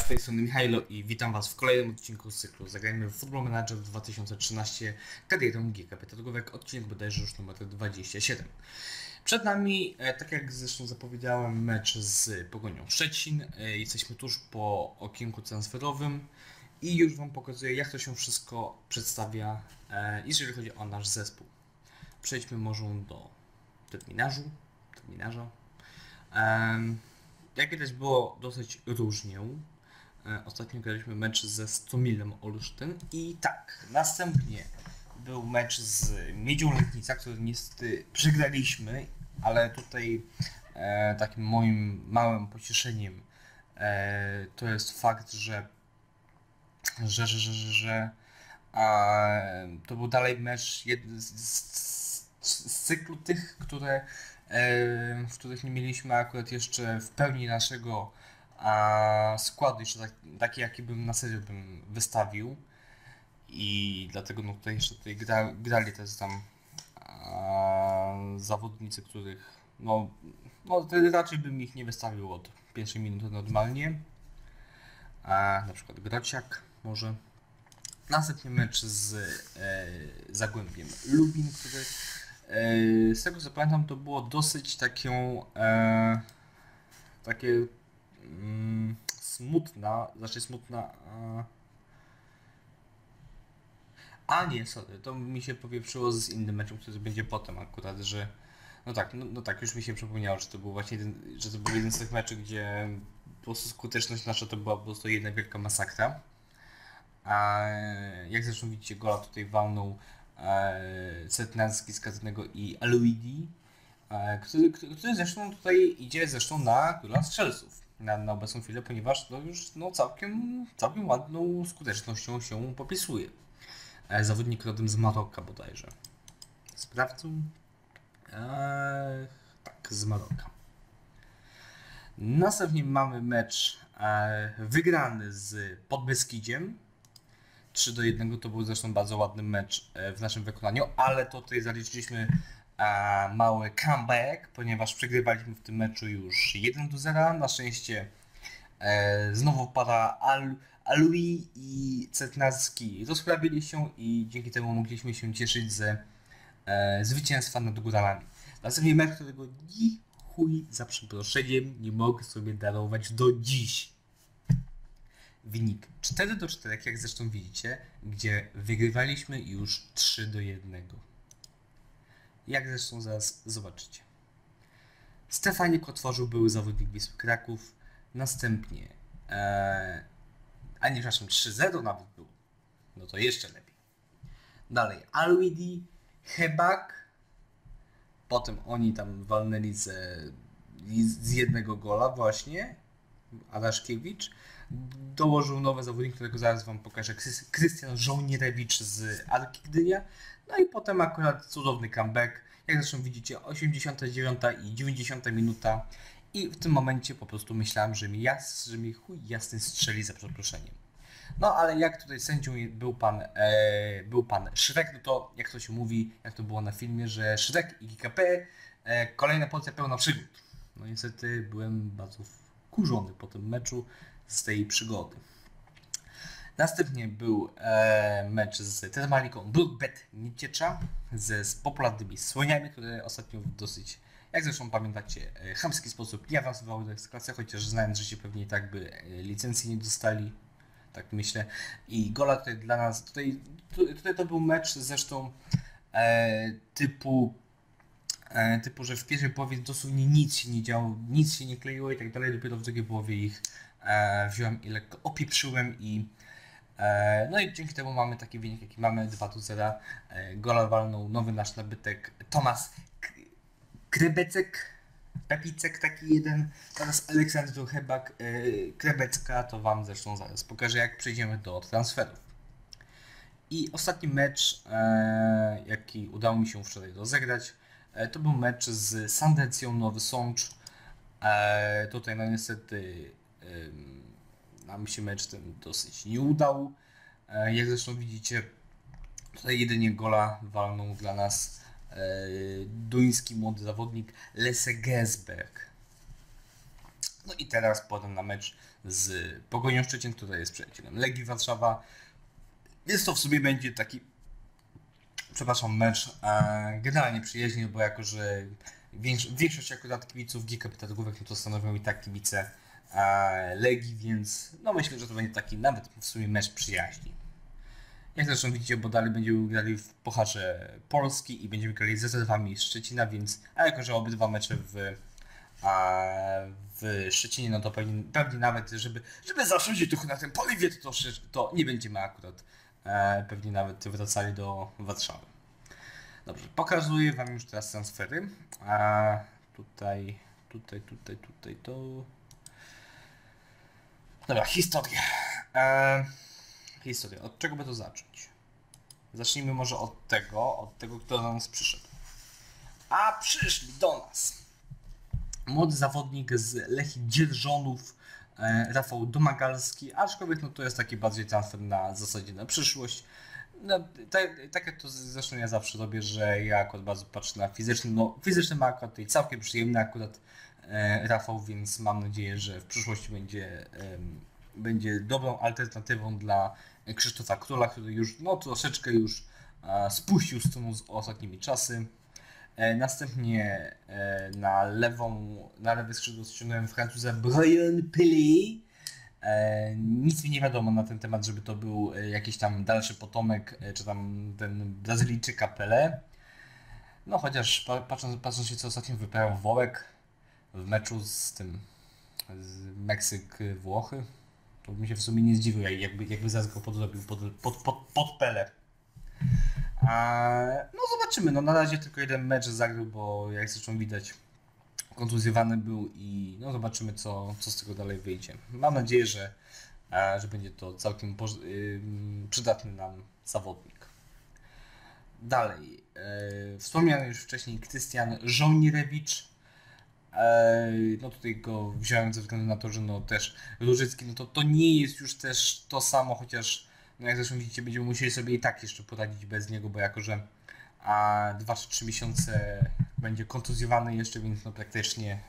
tej strony Michajlo i witam Was w kolejnym odcinku z cyklu Zagrajmy w Football Manager 2013 Karierą GKP Targówek, odcinek bodajże już numer 27. Przed nami, tak jak zresztą zapowiedziałem, mecz z Pogonią Szczecin. Jesteśmy tuż po okienku transferowym i już Wam pokazuję, jak to się wszystko przedstawia, jeżeli chodzi o nasz zespół. Przejdźmy może do terminarza. Jak widać, było dosyć różnie. Ostatnio graliśmy mecz ze Stomilem Olsztyn i tak, następnie był mecz z Miedzią Legnica, który niestety przegraliśmy, ale tutaj takim moim małym pocieszeniem to jest fakt, że to był dalej mecz z cyklu tych, w których nie mieliśmy akurat jeszcze w pełni naszego składu, jeszcze taki jaki bym na serio bym wystawił, i dlatego tutaj jeszcze grali też tam zawodnicy, których no raczej bym ich nie wystawił od pierwszej minuty normalnie, na przykład Grociak może. Następnie mecz z Zagłębiem Lubin, który z tego co pamiętam to było dosyć takie smutna. To mi się powieprzyło z innym meczem, który będzie potem akurat, że no tak, już mi się przypomniało, że to był właśnie jeden z tych meczów, gdzie po prostu skuteczność nasza to była po prostu jedna wielka masakra. A jak zresztą widzicie, gola tutaj walnął Setnarski z Katynego i Aluidi, który zresztą tutaj idzie na króla strzelców na obecną chwilę, ponieważ to już całkiem ładną skutecznością się popisuje. Zawodnik rodem z Maroka bodajże. Sprawdzę. Tak, z Maroka. Następnie mamy mecz wygrany z Podbeskidziem. 3-1, to był zresztą bardzo ładny mecz w naszym wykonaniu, ale to tutaj zaliczyliśmy mały comeback, ponieważ przegrywaliśmy w tym meczu już 1-0. Na szczęście znowu para Alui i Cetnarski rozprawili się i dzięki temu mogliśmy się cieszyć ze zwycięstwa nad Góralami. Następnie mecz, którego ni chuj za przeproszeniem nie mogę sobie darować do dziś. Wynik 4-4, jak zresztą widzicie, gdzie wygrywaliśmy już 3-1. Jak zresztą zaraz zobaczycie. Stefanik otworzył były zawodnik Wisły Kraków. Następnie 3-0 nawet było. No to jeszcze lepiej. Dalej Aluidi, Hebak. Potem oni tam walnęli z jednego gola właśnie. Adaszkiewicz. Dołożył nowy zawodnik, którego zaraz Wam pokażę, Krystian Żołnierewicz z Arki Gdynia. No i potem akurat cudowny comeback. Jak zresztą widzicie, 89 i 90 minuta. I w tym momencie po prostu myślałem, że mi chuj jasny strzeli za przeproszeniem. No ale jak tutaj sędzią był pan Szrek, no to jak to się mówi, jak to było na filmie, że Szrek i GKP, kolejna porcja pełna przygód. No niestety byłem bardzo wkurzony po tym meczu z tej przygody. Następnie był mecz z Termaliką Brookbet Nieciecza z popularnymi Słoniami, które ostatnio w dosyć, jak zresztą pamiętacie, chamski sposób nie awansowały do Ekstraklasy, chociaż znając, że się pewnie i tak by licencji nie dostali, tak myślę. I gola tutaj dla nas, tutaj to był mecz zresztą typu, że w pierwszej połowie dosłownie nic się nie działo, nic się nie kleiło i tak dalej, dopiero w drugiej połowie ich wziąłem i lekko opieprzyłem no i dzięki temu mamy taki wynik, jaki mamy, 2-0. Gola walnął nowy nasz nabytek Tomasz Pepicek taki jeden, teraz Aleksandr Hebak, Krebecka, to Wam zresztą zaraz pokażę, jak przejdziemy do transferów. I ostatni mecz, jaki udało mi się wczoraj rozegrać, to był mecz z Sandecją Nowy Sącz. Tutaj no niestety nam się mecz ten dosyć nie udał. Jak zresztą widzicie, tutaj jedynie gola walnął dla nas duński młody zawodnik Lesse Gesberg. No i teraz potem na mecz z Pogonią Szczecin, która jest przyjacielem Legii Warszawa. Więc to w sumie będzie taki, mecz generalnie przyjaźni, bo jako, że większość akurat kibiców GKP Targówek, no to stanowią i tak kibice Legii, więc no myślę, że to będzie taki nawet w sumie mecz przyjaźni. Jak zresztą widzicie, bo dalej będziemy grali w Pucharze Polski i będziemy grali z rezerwami z Szczecina, więc a jako, że obydwa mecze w Szczecinie, no to pewnie nawet, żeby zaszczędzić trochę na tym poliwie, to nie będziemy akurat pewnie nawet wracali do Warszawy. Dobrze, pokazuję Wam już teraz transfery. Tutaj to... Dobra, historia. Historia. Od czego by to zacząć? Zacznijmy może od tego, kto do nas przyszedł. A przyszli do nas młody zawodnik z Lechii Dzierżonów, Rafał Domagalski, aczkolwiek no to jest taki bardziej transfer na zasadzie na przyszłość. No, tak jak to zresztą ja zawsze robię, że ja akurat bardzo patrzę na fizyczny. No fizyczny ma akurat tutaj całkiem przyjemny akurat Rafał, więc mam nadzieję, że w przyszłości będzie dobrą alternatywą dla Krzysztofa Króla, który już no troszeczkę już spuścił stronę z ostatnimi czasy. Następnie na lewe skrzydło ściągnąłem Francuza Brian Pelé. Nic mi nie wiadomo na ten temat, żeby to był jakiś tam dalszy potomek, czy tam ten Brazylijczyka Pelé. No chociaż patrząc się co ostatnio wyprawiał Wołek w meczu z Meksyk-Włochy, to bym się w sumie nie zdziwił, jakby zaraz go podrobił pod Pelé. No zobaczymy, no na razie tylko jeden mecz zagrał, bo jak zresztą widać kontuzjowany był i no zobaczymy co z tego dalej wyjdzie. Mam nadzieję, że będzie to całkiem przydatny nam zawodnik. Dalej, wspomniany już wcześniej Krystian Żołnierewicz. No tutaj go wziąłem ze względu na to, że no też Różycki, no to nie jest już też to samo, chociaż no jak zresztą widzicie, będziemy musieli sobie i tak jeszcze poradzić bez niego, bo jako, że 2 czy 3 miesiące będzie kontuzjowany jeszcze, więc no praktycznie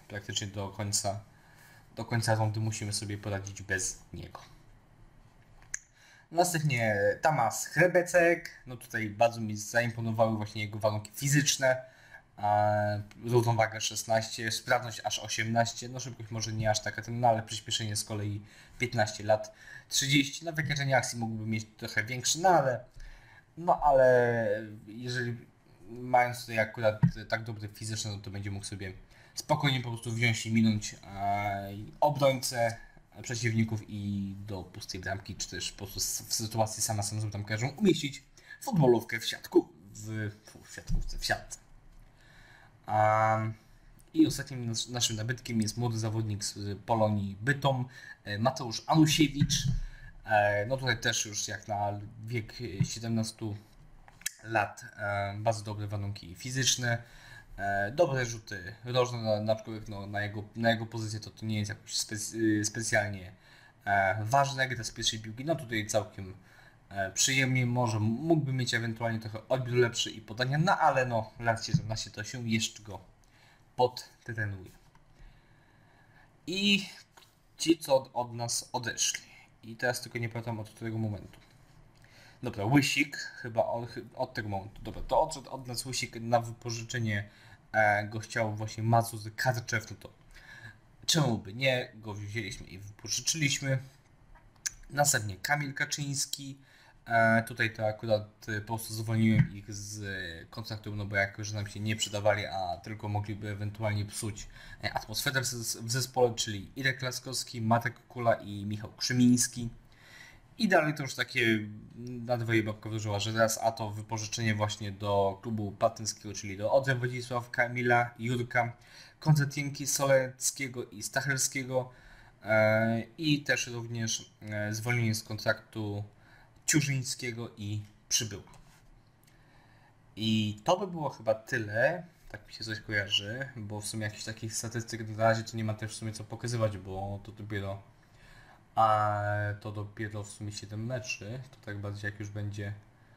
do końca rundy musimy sobie poradzić bez niego. Następnie Tamas Hrebecek, no tutaj bardzo mi zaimponowały właśnie jego warunki fizyczne. Równowaga 16, sprawność aż 18, no szybkość może nie aż taka, no ale przyspieszenie z kolei 15 lat 30, na wykańczenie akcji mógłby mieć trochę większy, no ale jeżeli mając tutaj akurat tak dobre fizyczne, no to będzie mógł sobie spokojnie po prostu wziąć i minąć obrońcę przeciwników i do pustej bramki, czy też po prostu w sytuacji sama z bramkarzą umieścić futbolówkę w siatce. I ostatnim naszym nabytkiem jest młody zawodnik z Polonii Bytom, Mateusz Anusiewicz. No tutaj też już jak na wiek 17 lat bardzo dobre warunki fizyczne, dobre rzuty rożne, na przykład no, na jego pozycję to nie jest jakoś specjalnie ważne, gra z pierwszej piłki, no tutaj całkiem przyjemnie, może mógłby mieć ewentualnie trochę odbiór lepszy i podania, no ale no lat 17 to się jeszcze go podtrenuje. I ci co od nas odeszli. I teraz tylko nie pamiętam od którego momentu. Dobra, Łysik, chyba od tego momentu. Dobra, to odszedł od nas Łysik na wypożyczenie, go chciał właśnie Mazur Karczew, no to czemu by nie, go wzięliśmy i wypożyczyliśmy. Następnie Kamil Kaczyński, tutaj to akurat po prostu zwolniłem ich z kontraktu, no bo jako, że nam się nie przydawali, a tylko mogliby ewentualnie psuć atmosferę w zespole, czyli Irek Laskowski, Matek Kula i Michał Krzymiński. I dalej to już takie na dwoje babka wróżyła, że teraz a to wypożyczenie właśnie do klubu patyńskiego, czyli do Odry Wodzisław, Kamila, Jurka, Konstantinki, Soleckiego i Stachelskiego. I też również zwolnienie z kontraktu Ciurzyńskiego i Przybył. I to by było chyba tyle, tak mi się coś kojarzy, bo w sumie jakichś takich statystyk na razie to nie ma też w sumie co pokazywać, bo to dopiero w sumie 7 meczy, to tak bardziej jak już będzie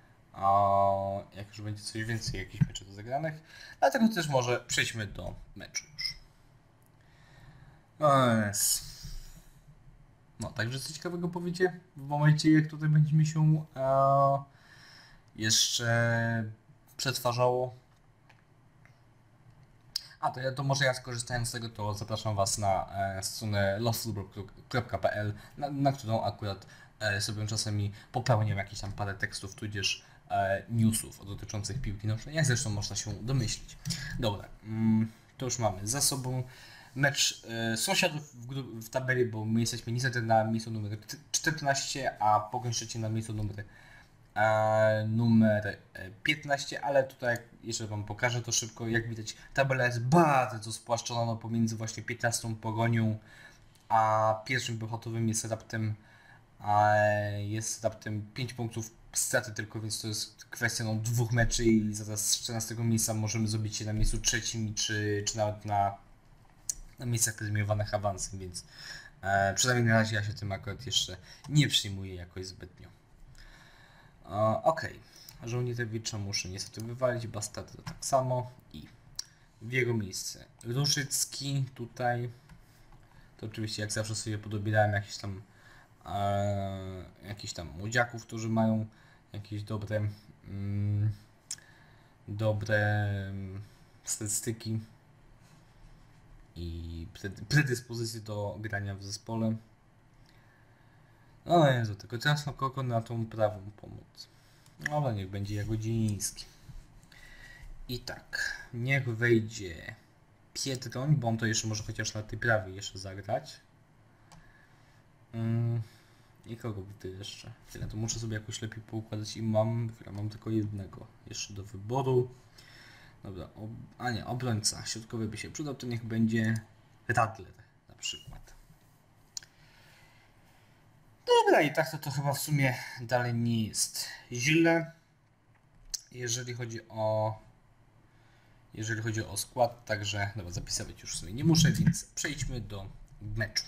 coś więcej, jakichś meczy do zagranych, dlatego też może przejdźmy do meczu już. No, także co ciekawego powiecie w momencie, jak tutaj będziemy się jeszcze przetwarzało. A to może ja skorzystając z tego, to zapraszam Was na stronę lostfootball.pl, na którą akurat sobie czasami popełniam jakieś tam parę tekstów, tudzież newsów dotyczących piłki nożnej, jak zresztą można się domyślić. Dobra, to już mamy za sobą mecz sąsiadów w tabeli, bo my jesteśmy niestety na miejscu numer 14, a Pogoń Szczecin na miejscu numer 15, ale tutaj jeszcze Wam pokażę to szybko. Jak widać, tabela jest bardzo spłaszczona, no, pomiędzy właśnie 15 Pogonią a pierwszym Bełchatowym jest raptem 5 punktów straty tylko, więc to jest kwestia dwóch meczy i zaraz z 14 miejsca możemy zrobić się na miejscu trzecim czy nawet na miejscach premiowanych awansem, więc przynajmniej na razie ja się tym akurat jeszcze nie przyjmuję jakoś zbytnio. Okej. Żołnierewicza muszę niestety wywalić, Bastarda tak samo i w jego miejsce Różycki tutaj. To oczywiście jak zawsze sobie podobierałem jakichś tam młodziaków, którzy mają jakieś dobre statystyki i predyspozycje do grania w zespole. O Jezu, tylko teraz kogo na tą prawą pomoc. Ale niech będzie Jagodziński. I tak, niech wejdzie Pietroń, bo on to jeszcze może chociaż na tej prawej jeszcze zagrać. I kogo by tu jeszcze? Tyle, to muszę sobie jakoś lepiej poukładać i mam tylko jednego jeszcze do wyboru. Dobra, obrońca środkowy by się przydał, to niech będzie Radler na przykład. Dobra, i tak to chyba w sumie dalej nie jest źle. Jeżeli chodzi o skład, także dobra, zapisywać już w sumie nie muszę, więc przejdźmy do meczu.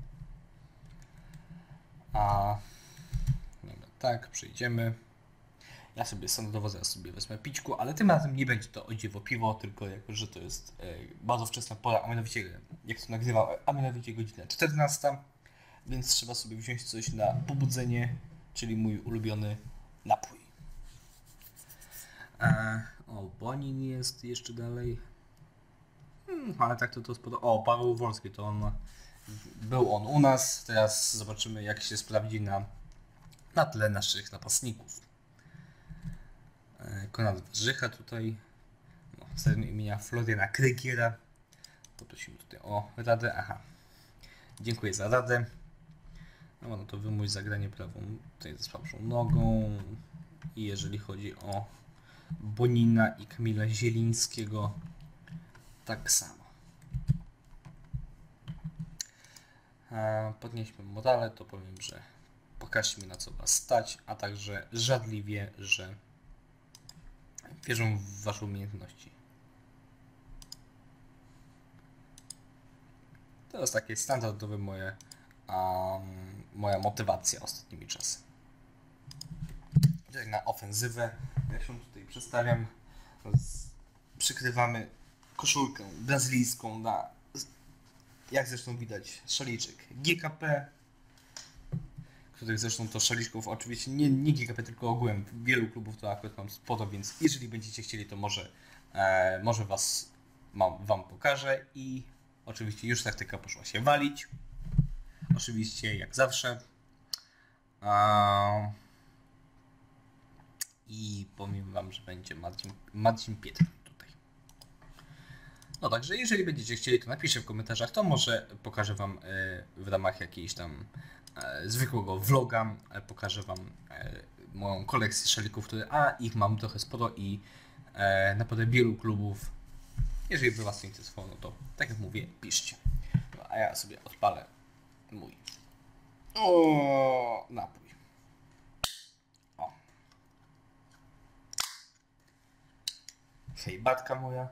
Dobra, tak, przejdziemy. Ja sobie standardowo zaraz sobie wezmę pićku, ale tym razem nie będzie to o dziwo piwo, tylko jako, że to jest bardzo wczesna pora, a mianowicie, jak to nagrywam, a mianowicie godzina 14, więc trzeba sobie wziąć coś na pobudzenie, czyli mój ulubiony napój. Bonin jest jeszcze dalej. Ale tak to sporo. Paweł Wolski, to był on u nas. Teraz zobaczymy, jak się sprawdzi na tle naszych napastników. Konrad Warzycha tutaj. Z imienia Floriana Krygiera. Poprosimy tutaj o radę. Dziękuję za radę. No to wymuś zagranie prawą tutaj ze słabszą nogą. I jeżeli chodzi o Bonina i Kamila Zielińskiego, tak samo. Podnieśmy morale, to powiem, że pokażcie mi, na co Was stać, a także żarliwie, że wierzą w Wasze umiejętności. To jest takie standardowe moja motywacja ostatnimi czasy. Tutaj na ofensywę, jak się tutaj przedstawiam, przykrywamy koszulkę brazylijską jak zresztą widać, szaliczek GKP, których zresztą to szaliczków oczywiście nie GKP, tylko ogółem wielu klubów to akurat mam sporo, więc jeżeli będziecie chcieli, to może wam pokażę i oczywiście już taktyka poszła się walić. Oczywiście jak zawsze. I powiem Wam, że będzie Marcin Pietr tutaj. No także jeżeli będziecie chcieli, to napiszcie w komentarzach, to może pokażę Wam w ramach jakiejś tam zwykłego vloga, pokażę Wam moją kolekcję szalików, ich mam trochę sporo i naprawdę wielu klubów. Jeżeli by Was to interesowało, no to tak jak mówię, piszcie. No, a ja sobie odpalę mój napój. Hejbatka moja.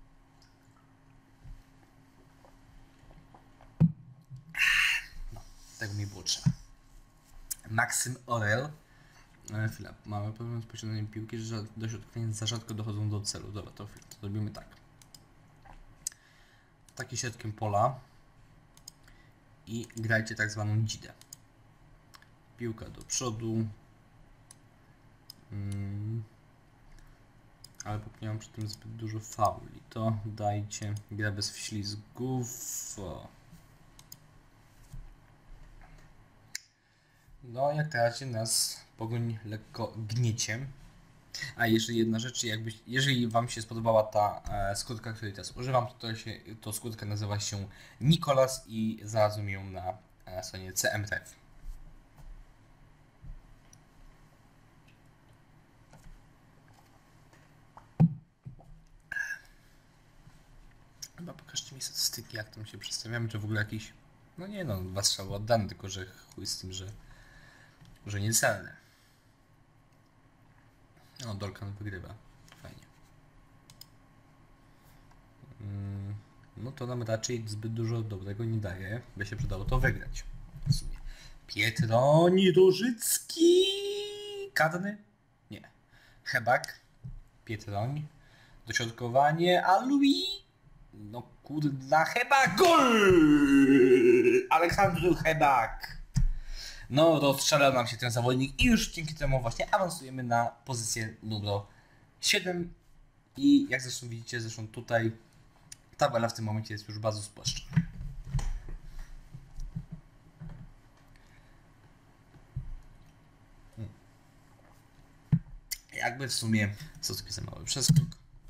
No, tego mi było trzeba. Maksym Orel. Chwila, mamy problem z posiadaniem piłki, że dośrodkowania za rzadko dochodzą do celu. Dobra, to robimy tak. Taki środkiem pola. i grajcie tak zwaną dzidę. Piłka do przodu. Ale popełniam przy tym zbyt dużo fauli. To dajcie grę bez wślizgów. No, jak na razie nas pogoń lekko gniecie. A jeszcze jedna rzecz, jeżeli Wam się spodobała ta skórka, której teraz używam, to skórka nazywa się Nikolas i znalazłem ją na stronie CMTF. Chyba pokażcie mi statystyki, jak tam się przedstawiamy, czy w ogóle jakiś... No nie no, 2 strzały oddane, tylko że chuj z tym, że niecelne. O, Dolkan wygrywa. Fajnie. No to nam raczej zbyt dużo dobrego nie daje, by się przydało to wygrać. W sumie. Pietroni Różycki. Karny? Nie. Hebak. Pietroń. Dośrodkowanie. A Louis? No kurda, Hebak. Gol! Aleksandr Hebak. No, rozstrzela nam się ten zawodnik i już dzięki temu właśnie awansujemy na pozycję numer 7. I jak zresztą widzicie, tutaj tabela w tym momencie jest już bardzo spłaszczona. Jakby w sumie, co to za mały przeskok.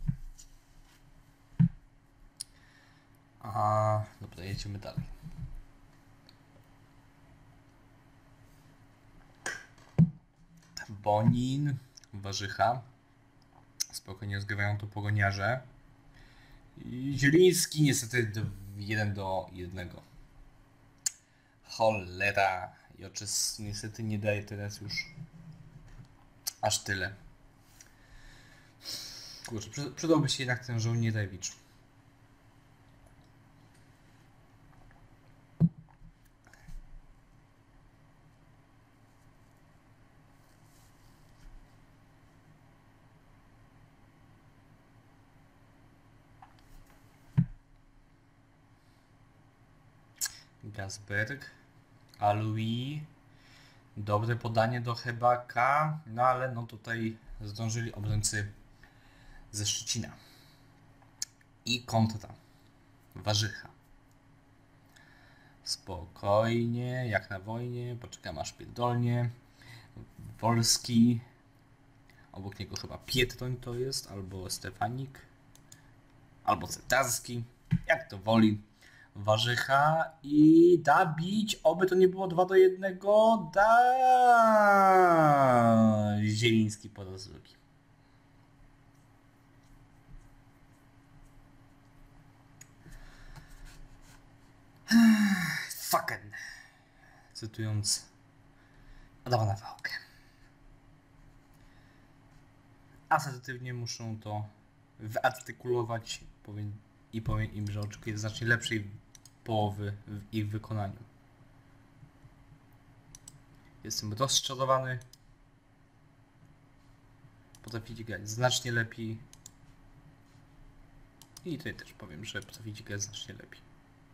Dobra, jedziemy dalej. Bonin, Warzycha. Spokojnie rozgrywają to pogoniarze. I Zieliński niestety 1-1. Cholera. Joczes niestety nie daje teraz już aż tyle. Kurczę, przydałby się jednak ten żołnierewicz. Gasberg, Aloui, dobre podanie do Hebaka, no ale no tutaj zdążyli obrońcy ze Szczecina. I kontra. Warzycha. Spokojnie, jak na wojnie, poczekam aż pierdolnie. Wolski, obok niego chyba Pietroń to jest, albo Stefanik, albo Cetarski, jak to woli. Warzycha i da bić, oby to nie było 2-1, da Zieliński po raz drugi. Fucking, cytując Adama Nawałkę. Asertywnie muszą to wyartykulować i powiem im, że oczekuję znacznie lepszej połowy w ich wykonaniu. Jestem rozczarowany. Potraficie grać znacznie lepiej. I tutaj też powiem, że potraficie grać znacznie lepiej.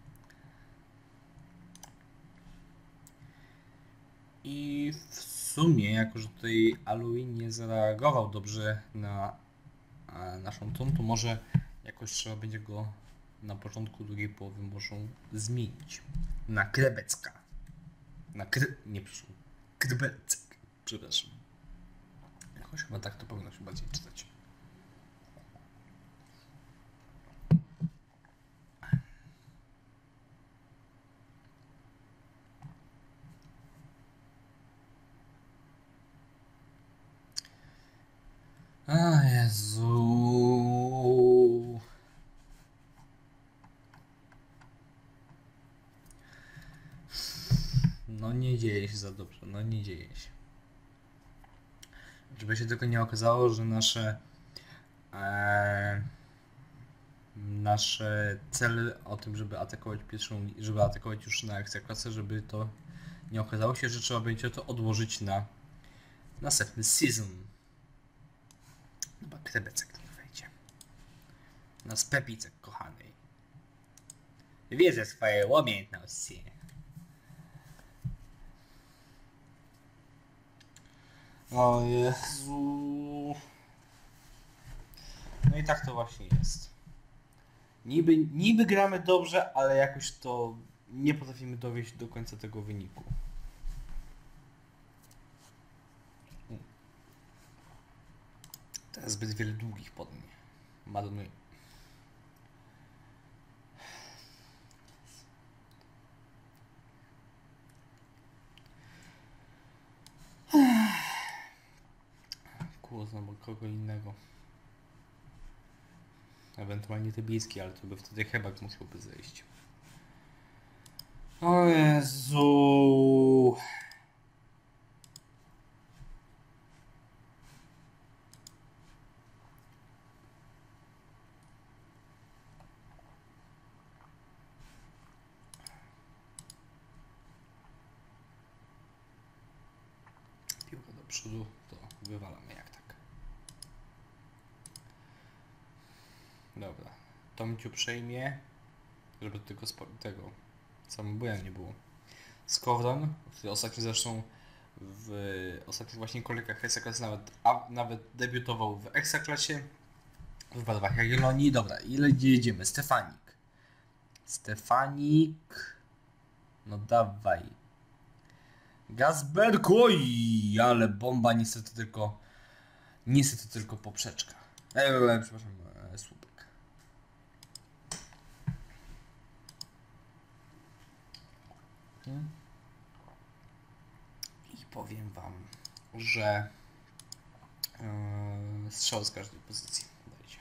I w sumie, jako że tutaj Aloui nie zareagował dobrze na naszą tą, to może jakoś trzeba będzie go na początku drugiej połowy muszą zmienić. Na Krebecka. Krebecek. Przepraszam. Jakoś chyba tak to powinno się bardziej czytać. A Jezu. No nie dzieje się za dobrze, no nie dzieje się. Żeby się tylko nie okazało, że nasze cele o tym, żeby atakować żeby atakować już na Ekstraklasę, żeby to nie okazało się, że trzeba będzie to odłożyć na następny sezon. Chyba Krebecek to wejdzie. Nas Pepicek kochanej. Wiedzę swoje umiejętności. O Jezu. No i tak to właśnie jest. Niby gramy dobrze, ale jakoś to nie potrafimy dowieść do końca tego wyniku. Teraz zbyt wiele długich podań. Marnuję. Kurwa, bo kogo innego. Ewentualnie Tybicki, ale to by wtedy Hebak musiałby zejść. O Jezu. Piłka do przodu, to wywalamy jak tak. Dobra. Tomciu przejmie, żeby tego samobuja nie było. Skowron, który ostatnio zresztą w ostatnich właśnie kolejkach Ekstraklasy nawet debiutował w Ekstraklasie w barwach Jagiellonii. Dobra, ile jedziemy? Stefanik. No dawaj. Gazberg, oj, ale bomba niestety tylko poprzeczka. Przepraszam, słupek. I powiem wam, że strzał z każdej pozycji. Dajcie.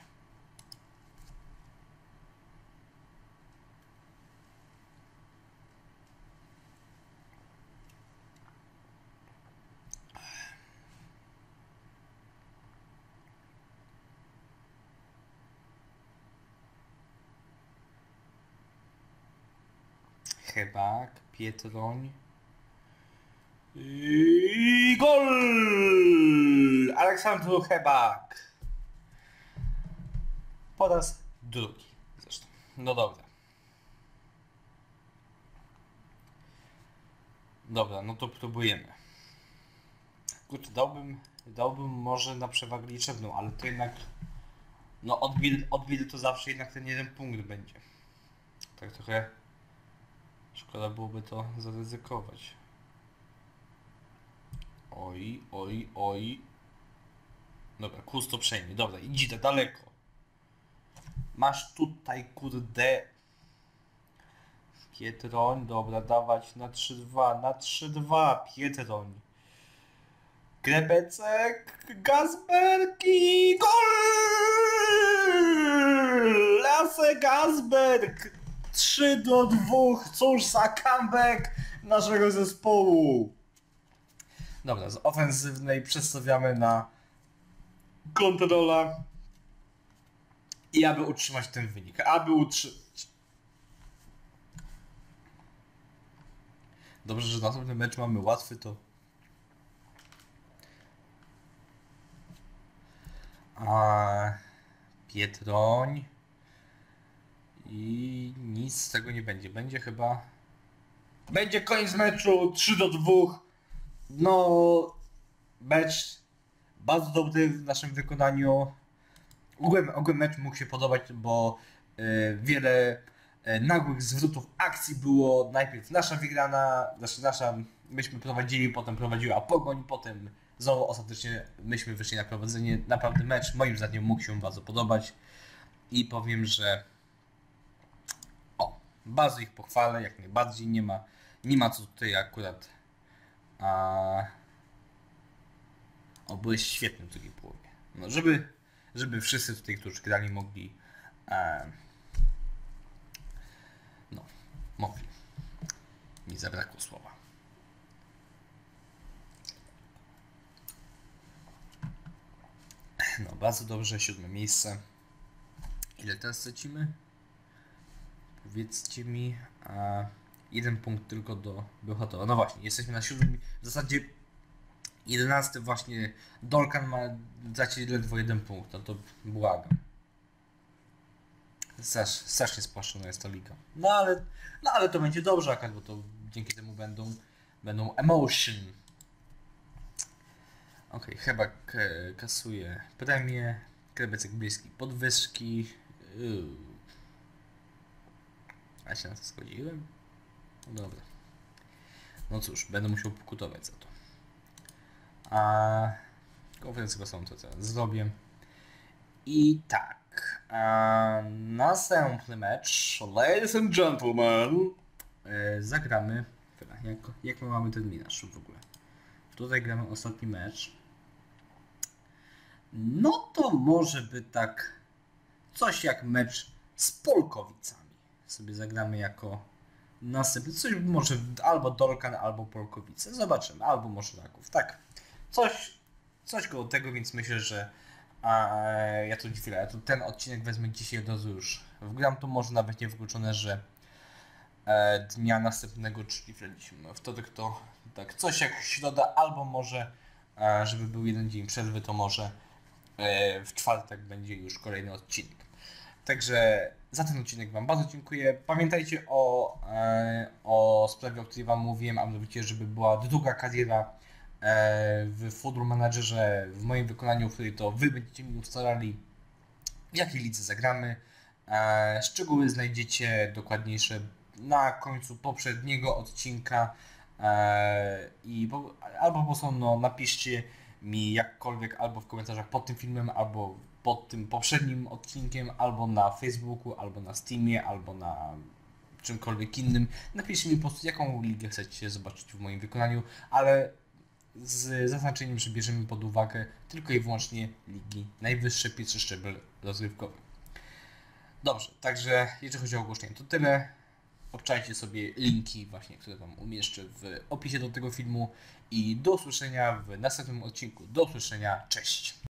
Hebak, Pietroń. I gol! Aleksandru Hebak. Po raz drugi zresztą. No dobra. Dobra, no to próbujemy. Kurczę, dałbym może na przewagę liczebną, ale to jednak no od Wildy to zawsze jednak ten jeden punkt będzie. Tak trochę szkoda byłoby to zaryzykować. Oj. Dobra, Kus to przejmie. Dobra, idzie daleko. Masz tutaj, kurde. Pietroń, dobra, dawać na 3-2, Pietroń. Grebecek, Gazberg i gol! Lasse Gazberg! 3-2, cóż za comeback naszego zespołu. Dobra, z ofensywnej przestawiamy na kontrola i aby utrzymać ten wynik, Dobrze, że następny mecz mamy łatwy, to Pietroń i nic z tego nie będzie. Będzie koniec meczu 3-2. No, mecz bardzo dobry w naszym wykonaniu. Ogółem mecz mógł się podobać, bo wiele nagłych zwrotów akcji było. Najpierw nasza wygrana, myśmy prowadzili, potem prowadziła Pogoń, potem znowu ostatecznie myśmy wyszli na prowadzenie. Naprawdę mecz moim zdaniem mógł się bardzo podobać i powiem, że bardzo ich pochwalę, jak najbardziej. Nie ma co tutaj akurat byłeś świetny w drugiej połowie. No, żeby wszyscy tutaj, którzy grali, mogli Mi zabrakło słowa. No, bardzo dobrze, 7 miejsce. Ile teraz lecimy? Powiedzcie mi, 1 punkt tylko do Bełchatowa. No właśnie, jesteśmy na 7. W zasadzie 11 właśnie. Dolkan ma zaciąć ledwo 1 punkt, no to błagam. Strasznie spłaszczona jest ta liga. No ale to będzie dobrze akurat, bo to dzięki temu będą emotion. Okej, chyba kasuje premię, Krebecek bliski podwyżki. A się na to zgodziłem? No dobra. No cóż, będę musiał pokutować za to. A konferencję prasową to teraz zrobię. I tak. Następny mecz, ladies and gentlemen, zagramy. Jak my mamy terminarz w ogóle? Tutaj gramy ostatni mecz. No to może by tak coś jak mecz z Polkowicami. Sobie zagramy jako następny. Coś może albo Dolkan, albo Polkowice. Zobaczymy. Albo może Raków. Tak. Coś koło tego, więc myślę, że ja to chwilę. Ja to ten odcinek wezmę dzisiaj od razu już. Wgram to może nawet nie wykluczone, że dnia następnego, czyli wtorek to tak coś jak środa, albo może żeby był jeden dzień przerwy, to może w czwartek będzie już kolejny odcinek. Także za ten odcinek Wam bardzo dziękuję. Pamiętajcie o sprawie, o której Wam mówiłem, a mianowicie, żeby była druga kariera w Football Managerze w moim wykonaniu, w której to Wy będziecie mi ustalali, w jakiej lidze zagramy. Szczegóły znajdziecie dokładniejsze na końcu poprzedniego odcinka albo po prostu napiszcie mi jakkolwiek albo w komentarzach pod tym filmem, albo pod tym poprzednim odcinkiem, albo na Facebooku, albo na Steamie, albo na czymkolwiek innym. Napiszcie mi po prostu, jaką ligę chcecie zobaczyć w moim wykonaniu, ale z zaznaczeniem, że bierzemy pod uwagę tylko i wyłącznie ligi najwyższe, pierwszy szczebel rozgrywkowy. Dobrze, także jeżeli chodzi o ogłoszenie, to tyle. Obczajcie sobie linki właśnie, które Wam umieszczę w opisie do tego filmu i do usłyszenia w następnym odcinku. Do usłyszenia, cześć!